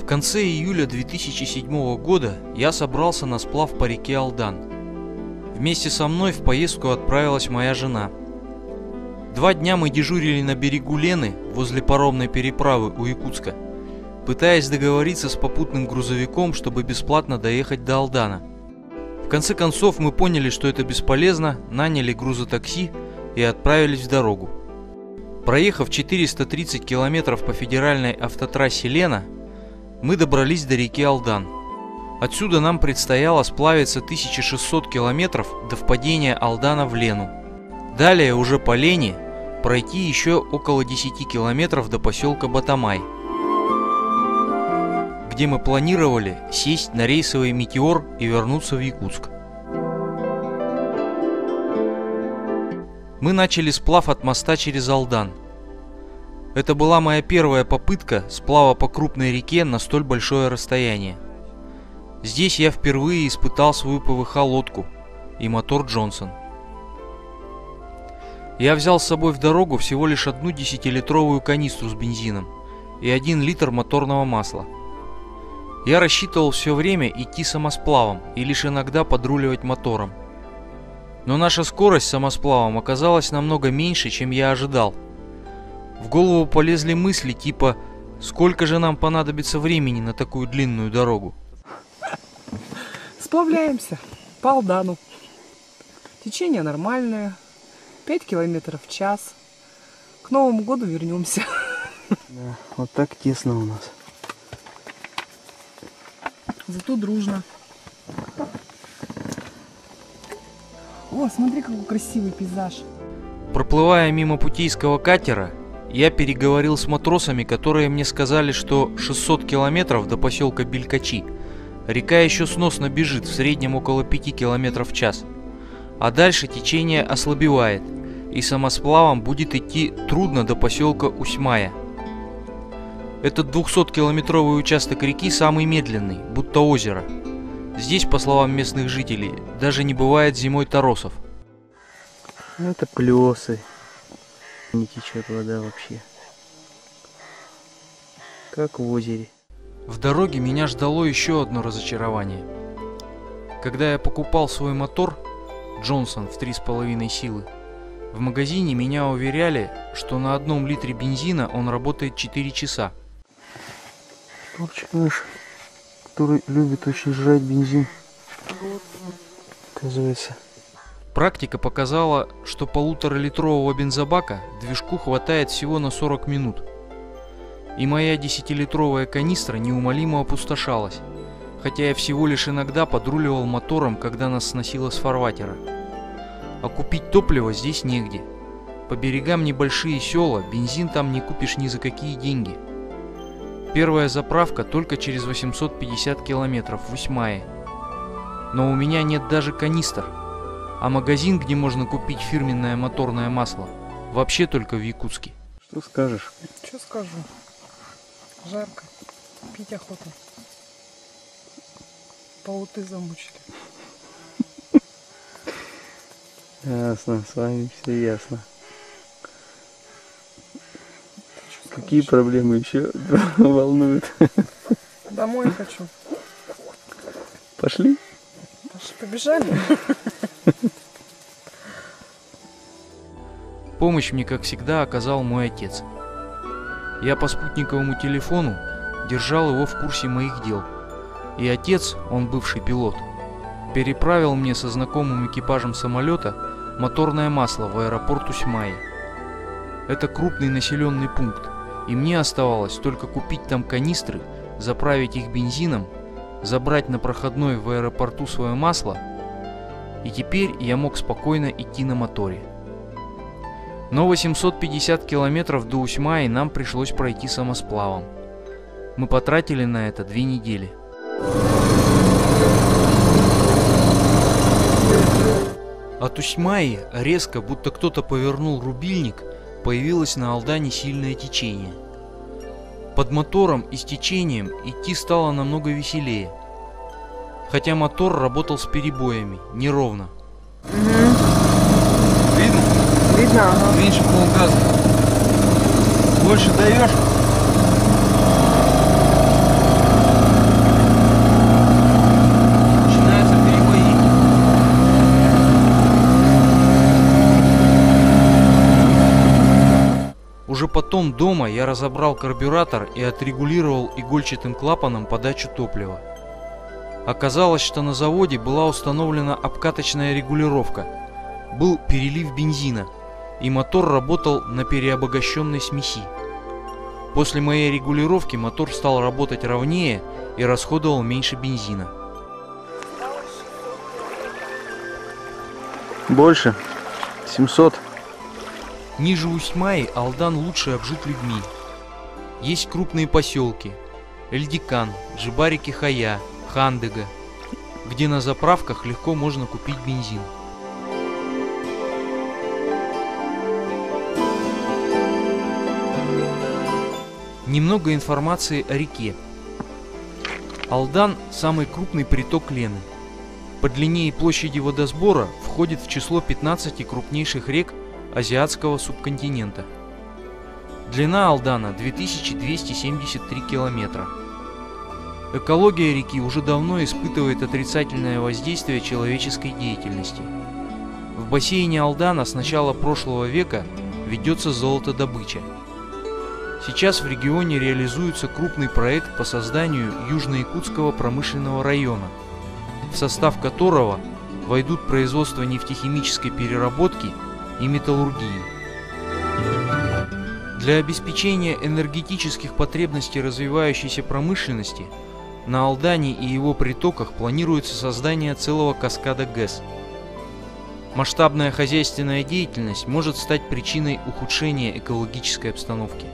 В конце июля 2007 года я собрался на сплав по реке Алдан. Вместе со мной в поездку отправилась моя жена. 2 дня мы дежурили на берегу Лены возле паромной переправы у Якутска, пытаясь договориться с попутным грузовиком, чтобы бесплатно доехать до Алдана. В конце концов мы поняли, что это бесполезно, наняли грузотакси и отправились в дорогу. Проехав 430 километров по федеральной автотрассе Лена, мы добрались до реки Алдан. Отсюда нам предстояло сплавиться 1600 километров до впадения Алдана в Лену. Далее уже по Лене пройти еще около 10 километров до поселка Батамай, где мы планировали сесть на рейсовый «Метеор» и вернуться в Якутск. Мы начали сплав от моста через Алдан. Это была моя первая попытка сплава по крупной реке на столь большое расстояние. Здесь я впервые испытал свою ПВХ-лодку и мотор Джонсон. Я взял с собой в дорогу всего лишь одну 10-литровую канистру с бензином и 1 литр моторного масла. Я рассчитывал все время идти самосплавом и лишь иногда подруливать мотором. Но наша скорость самосплавом оказалась намного меньше, чем я ожидал. В голову полезли мысли типа «Сколько же нам понадобится времени на такую длинную дорогу?» Сплавляемся по Алдану. Течение нормальное, 5 километров в час. К Новому году вернемся. Да, вот так тесно у нас. Зато дружно. О, смотри, какой красивый пейзаж. Проплывая мимо путейского катера, я переговорил с матросами, которые мне сказали, что 600 километров до поселка Белькачи. Река еще сносно бежит, в среднем около 5 километров в час. А дальше течение ослабевает, и самосплавом будет идти трудно до поселка Усьмая. Этот 200-километровый участок реки самый медленный, будто озеро. Здесь, по словам местных жителей, даже не бывает зимой торосов. Это плесы. Не течет вода вообще. Как в озере. В дороге меня ждало еще одно разочарование. Когда я покупал свой мотор Джонсон в 3,5 силы, в магазине меня уверяли, что на 1 литре бензина он работает 4 часа. Топчик наш, который любит очень жрать бензин, оказывается. Практика показала, что 1,5-литрового бензобака движку хватает всего на 40 минут. И моя 10-литровая канистра неумолимо опустошалась, хотя я всего лишь иногда подруливал мотором, когда нас сносило с фарватера. А купить топливо здесь негде. По берегам небольшие села, бензин там не купишь ни за какие деньги. Первая заправка только через 850 километров в Усьмае. Но у меня нет даже канистр. А магазин, где можно купить фирменное моторное масло, вообще только в Якутске. Что скажешь? Что скажу? Жарко. Пить охота. Пауты замучили. Ясно, с вами все ясно. Какие проблемы еще волнуют? Домой хочу. Пошли? Побежали. Помощь мне, как всегда, оказал мой отец. Я по спутниковому телефону держал его в курсе моих дел. И отец, он бывший пилот, переправил мне со знакомым экипажем самолета моторное масло в аэропорт Усьмаи. Это крупный населенный пункт, и мне оставалось только купить там канистры, заправить их бензином, забрать на проходной в аэропорту свое масло, и теперь я мог спокойно идти на моторе. Но 850 километров до Усьмаи нам пришлось пройти самосплавом. Мы потратили на это 2 недели. От Усьмаи резко, будто кто-то повернул рубильник, появилось на Алдане сильное течение. Под мотором и с течением идти стало намного веселее. Хотя мотор работал с перебоями, неровно. Видно? Видно, ага. Меньше полгаза. Больше даешь? потом дома я разобрал карбюратор и отрегулировал игольчатым клапаном подачу топлива. Оказалось, что на заводе была установлена обкаточная регулировка, был перелив бензина, и мотор работал на переобогащенной смеси. После моей регулировки мотор стал работать ровнее и расходовал меньше бензина. Больше? 700? Ниже Усть-Маи Алдан лучше обжит людьми. Есть крупные поселки: Эльдикан, Джибари-Кихая, Хандыга, где на заправках легко можно купить бензин. Немного информации о реке. Алдан – самый крупный приток Лены. По длине и площади водосбора входит в число 15 крупнейших рек азиатского субконтинента. Длина Алдана 2273 километра. Экология реки уже давно испытывает отрицательное воздействие человеческой деятельности. В бассейне Алдана с начала прошлого века ведется золотодобыча. Сейчас в регионе реализуется крупный проект по созданию Южно-Якутского промышленного района, в состав которого войдут производство нефтехимической переработки и металлургии. Для обеспечения энергетических потребностей развивающейся промышленности на Алдане и его притоках планируется создание целого каскада ГЭС. Масштабная хозяйственная деятельность может стать причиной ухудшения экологической обстановки.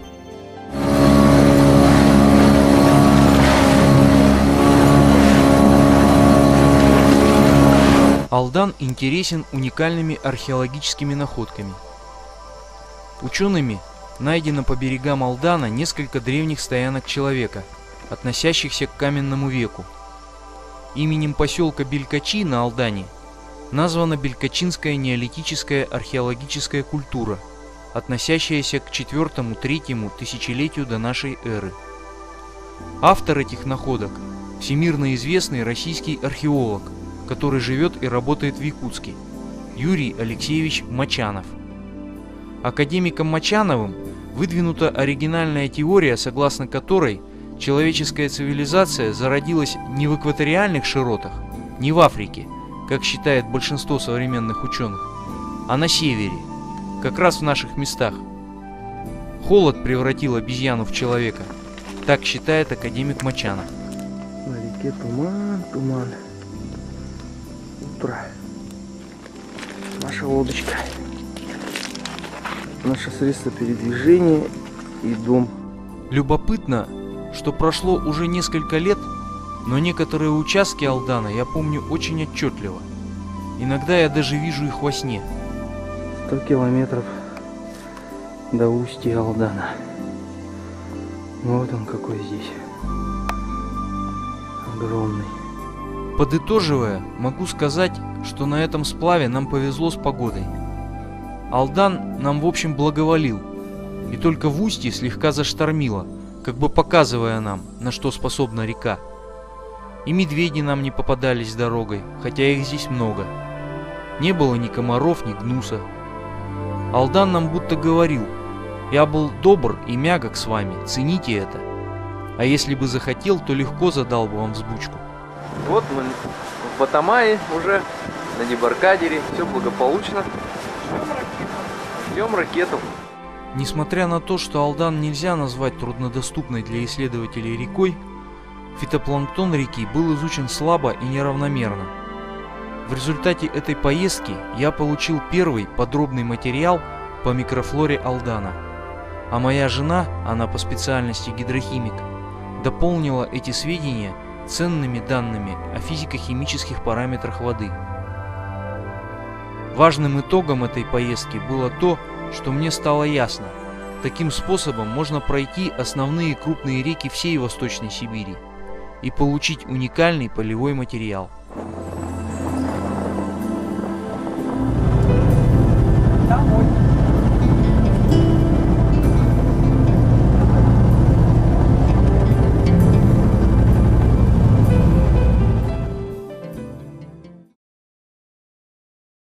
Алдан интересен уникальными археологическими находками. Учеными найдено по берегам Алдана несколько древних стоянок человека, относящихся к каменному веку. Именем поселка Белькачи на Алдане названа Белькачинская неолитическая археологическая культура, относящаяся к 4-3 тысячелетию до нашей эры. Автор этих находок – всемирно известный российский археолог, который живет и работает в Якутске, Юрий Алексеевич Мачанов. Академиком Мачановым выдвинута оригинальная теория, согласно которой человеческая цивилизация зародилась не в экваториальных широтах, не в Африке, как считает большинство современных ученых, а на севере, как раз в наших местах. Холод превратил обезьяну в человека, так считает академик Мачанов. На реке туман. Утро. Наша лодочка. Наше средство передвижения и дом. Любопытно, что прошло уже несколько лет, но некоторые участки Алдана я помню очень отчетливо. Иногда я даже вижу их во сне. 100 километров до устья Алдана. Вот он какой здесь. Огромный. Подытоживая, могу сказать, что на этом сплаве нам повезло с погодой. Алдан нам в общем благоволил, и только в устье слегка заштормило, как бы показывая нам, на что способна река. И медведи нам не попадались дорогой, хотя их здесь много. Не было ни комаров, ни гнуса. Алдан нам будто говорил: я был добр и мягок с вами, цените это. А если бы захотел, то легко задал бы вам взбучку. Вот мы в Батамае уже, на дебаркадере, все благополучно. Ждем ракету. Несмотря на то, что Алдан нельзя назвать труднодоступной для исследователей рекой, фитопланктон реки был изучен слабо и неравномерно. В результате этой поездки я получил первый подробный материал по микрофлоре Алдана, а моя жена, она по специальности гидрохимик, дополнила эти сведения ценными данными о физико-химических параметрах воды. Важным итогом этой поездки было то, что мне стало ясно: таким способом можно пройти основные крупные реки всей Восточной Сибири и получить уникальный полевой материал.